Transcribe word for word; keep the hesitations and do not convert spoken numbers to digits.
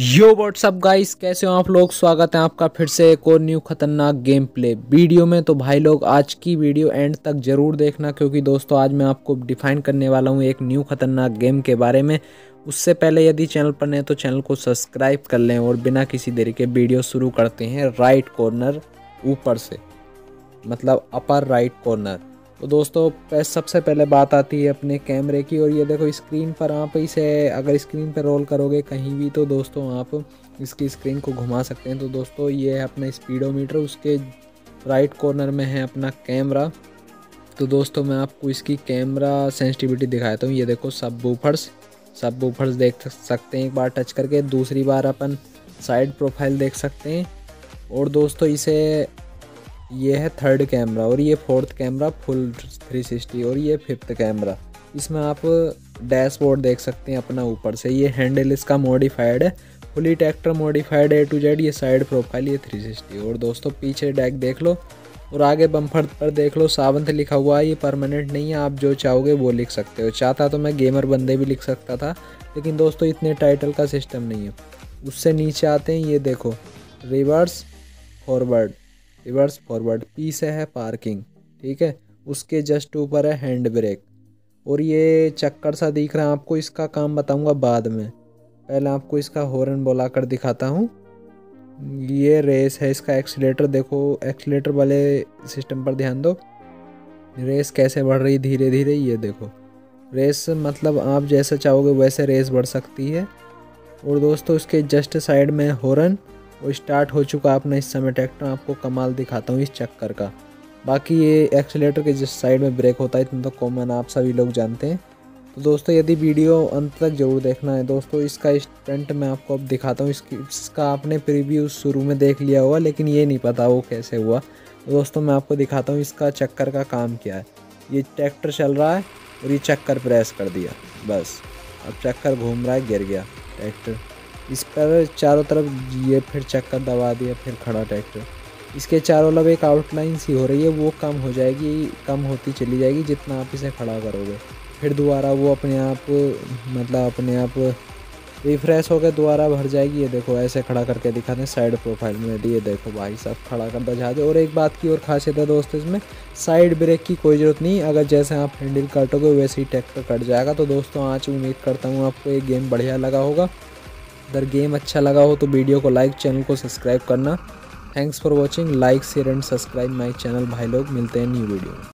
यो WhatsApp guys, कैसे हो आप लोग। स्वागत है आपका फिर से एक और न्यू खतरनाक गेम प्ले वीडियो में। तो भाई लोग आज की वीडियो एंड तक ज़रूर देखना, क्योंकि दोस्तों आज मैं आपको डिफाइन करने वाला हूँ एक न्यू खतरनाक गेम के बारे में। उससे पहले यदि चैनल पर नए तो चैनल को सब्सक्राइब कर लें और बिना किसी देरी के वीडियो शुरू करते हैं। राइट कॉर्नर ऊपर से, मतलब अपर राइट कॉर्नर। तो दोस्तों सबसे पहले बात आती है अपने कैमरे की, और ये देखो स्क्रीन पर आप इसे अगर स्क्रीन पर रोल करोगे कहीं भी तो दोस्तों आप इसकी स्क्रीन को घुमा सकते हैं। तो दोस्तों ये है अपना स्पीडोमीटर, उसके राइट कॉर्नर में है अपना कैमरा। तो दोस्तों मैं आपको इसकी कैमरा सेंसिटिविटी दिखाता हूँ। ये देखो सब वूफर्स सब वूफर्स देख सकते हैं एक बार टच करके। दूसरी बार अपन साइड प्रोफाइल देख सकते हैं। और दोस्तों इसे ये है थर्ड कैमरा, और ये fourth camera full three sixty, और ये फिफ्थ कैमरा। इसमें आप डैशबोर्ड देख सकते हैं अपना ऊपर से। ये हैंडल इसका मॉडिफाइड है, fully tractor modified A to Z. ये साइड प्रोफाइल, ये थ्री सिक्सटी। और दोस्तों पीछे डैक देख लो, और आगे बम्पर पर देख लो सावंत लिखा हुआ है। ये परमानेंट नहीं है, आप जो चाहोगे वो लिख सकते हो। चाहता तो मैं गेमर बंदे भी लिख सकता था, लेकिन दोस्तों इतने टाइटल का सिस्टम नहीं है। उससे नीचे आते हैं, ये देखो reverse forward, reverse forward. P से है पार्किंग, ठीक है। उसके जस्ट ऊपर है हैंड ब्रेक, और ये चक्कर सा दिख रहा है आपको, इसका काम बताऊंगा बाद में। पहले आपको इसका हॉर्न बुलाकर दिखाता हूँ। ये रेस है, इसका एक्सीलेटर देखो, एक्सीलेटर वाले सिस्टम पर ध्यान दो। रेस कैसे बढ़ रही धीरे धीरे, ये देखो रेस, मतलब आप जैसा चाहोगे वैसे रेस बढ़ सकती है। और दोस्तों इसके जस्ट साइड में हॉर्न, वो स्टार्ट हो चुका अपना इस समय ट्रैक्टर। आपको कमाल दिखाता हूँ इस चक्कर का। बाकी ये एक्सीलेटर के जिस साइड में ब्रेक होता है, इतना तो कॉमन आप सभी लोग जानते हैं। तो दोस्तों यदि वीडियो अंत तक जरूर देखना है। दोस्तों इसका स्टंट मैं आपको अब दिखाता हूँ। इसकी इसका आपने प्रीव्यू शुरू में देख लिया होगा, लेकिन ये नहीं पता वो कैसे हुआ। तो दोस्तों मैं आपको दिखाता हूँ इसका चक्कर का काम क्या है। ये ट्रैक्टर चल रहा है और ये चक्कर प्रेस कर दिया, बस अब चक्कर घूम रहा है, गिर गया ट्रैक्टर। इस पर चारों तरफ ये फिर चक्कर दबा दिया, फिर खड़ा ट्रैक्टर। इसके चारों तरफ एक आउटलाइन सी हो रही है, वो कम हो जाएगी, कम होती चली जाएगी जितना आप इसे खड़ा करोगे। फिर दोबारा वो अपने आप, मतलब अपने आप रिफ्रेश होकर दोबारा भर जाएगी। ये देखो ऐसे खड़ा करके दिखाते हैं साइड प्रोफाइल में। ये देखो भाई साहब खड़ा करता जहाज। और एक बात की और खासियत है दोस्तों, इसमें साइड ब्रेक की कोई ज़रूरत नहीं। अगर जैसे आप हैंडल काटोगे वैसे ही ट्रैक्टर कट जाएगा। तो दोस्तों आज उम्मीद करता हूँ आपको ये गेम बढ़िया लगा होगा। अगर गेम अच्छा लगा हो तो वीडियो को लाइक, चैनल को सब्सक्राइब करना। Thanks for watching. Like share and subscribe my channel भाई लोग। मिलते हैं न्यू वीडियो में।